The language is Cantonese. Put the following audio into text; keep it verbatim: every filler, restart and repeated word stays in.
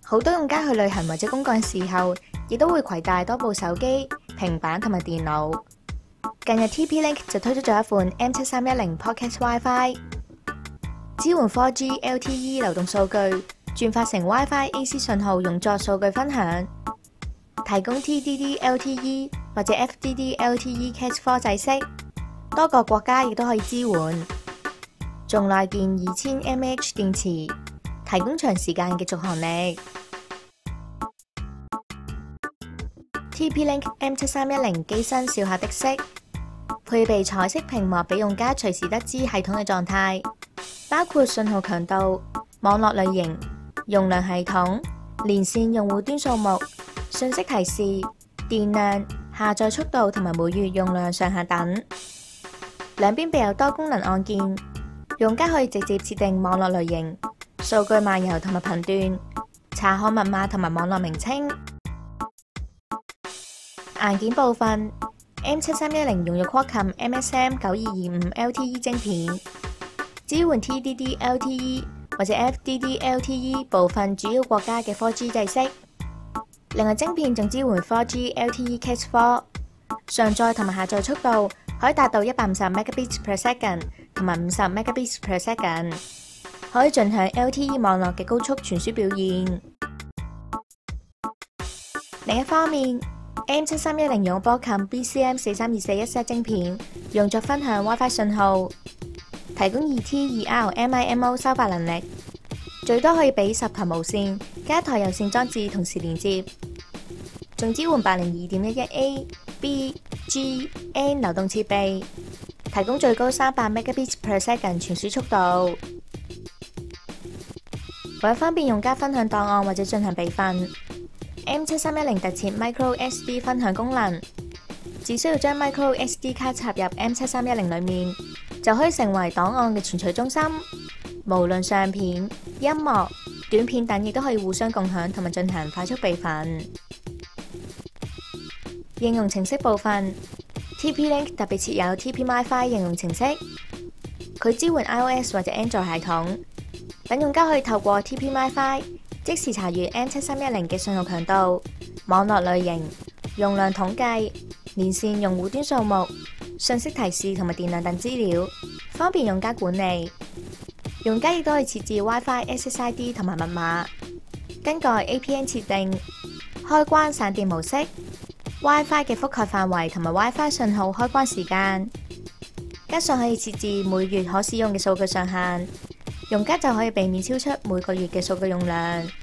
好多用家去旅行或者公幹時候，亦都會攜帶多部手機、平板同埋電腦。近日 T P Link 就推出咗一款 M 七三一零 Pocket WiFi， 支援 四 G L T E 流動數據，轉發成 WiFi A C 信號用作數據分享，提供 T D D L T E 或者 F D D L T E Cat 四 制式，多個國家亦都可以支援。仲內建二千 milliamp hour 電池，提供長時間嘅續航力。T P Link M 七三一零機身小巧的色，配備彩色屏幕俾用家隨時得知系統嘅狀態，包括信號強度、網絡類型、容量系統、連線用戶端數目、信息提示、電量、下載速度同埋每月用量上限等。兩邊備有多功能按鍵，用家可以直接設定網絡類型、數據漫遊同埋頻段、查看密碼同埋網絡名稱。硬件部分 M 七三一零用咗 Qualcomm M S M 九二二五 L T E 晶片，支援 T D D L T E 或者 F D D L T E 部分主要國家嘅 四 G 制式。另外晶片仲支援 四 G L T E Cat 四，上載同埋下載速度可以達到一百五十 megabits per second 同埋五十 megabits per second， 可以盡享 L T E 網絡嘅高速傳輸表現。另一方面M 七三一零用 Broadcom B C M 四三二四一 set 晶片，用作分享 WiFi 信號，提供二 T 二 R M I M O 收發能力，最多可以俾十台無線加一台有線裝置同時連接，仲支援八零二點一一 A B G N 流動設備，提供最高三百 megabits per second 傳輸速度。為咗方便用家分享檔案或者進行備份，M 七三一零特設 Micro S D 分享功能，只需要將 Micro S D 卡插入 M 七三一零裏面，就可以成為檔案嘅存取中心。無論相片、音樂、短片等，亦都可以互相共享同埋進行快速備份。應用程式部分 ，T P Link 特別設有 T P MiFi 應用程式，佢支援 iOS 或者 Android 系統，等用家可以透過 T P MiFi即時查閱 M 七三一零嘅信號強度、網絡類型、容量統計、連線用戶端數目、信息提示同埋電量等資料，方便用家管理。用家亦都可以設置 WiFi S S I D 同埋密碼，根據 A P N 設定開關省電模式、WiFi 嘅覆蓋範圍同埋 WiFi 信號開關時間，加上可以設置每月可使用嘅數據上限，用家就可以避免超出每個月嘅數據用量。